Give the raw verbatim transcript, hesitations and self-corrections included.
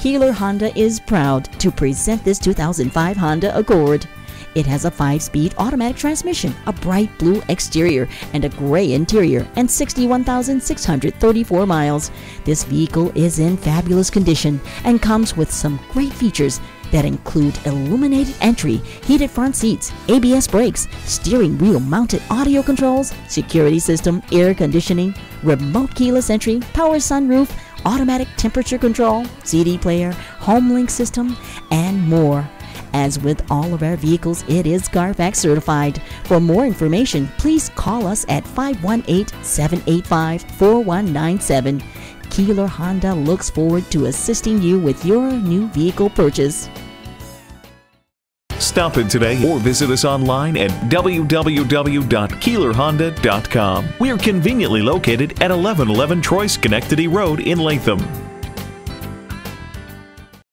Keeler Honda is proud to present this two thousand five Honda Accord. It has a five-speed automatic transmission, a bright blue exterior, and a gray interior, and sixty-one thousand six hundred thirty-four miles. This vehicle is in fabulous condition and comes with some great features that include illuminated entry, heated front seats, A B S brakes, steering wheel mounted audio controls, security system, air conditioning, remote keyless entry, power sunroof, automatic temperature control, C D player, home link system, and more. As with all of our vehicles, it is Carfax certified. For more information, please call us at five one eight, seven eight five, four one nine seven. Keeler Honda looks forward to assisting you with your new vehicle purchase. Stop in today or visit us online at w w w dot keeler honda dot com. We are conveniently located at eleven eleven Troy Schenectady Road in Latham.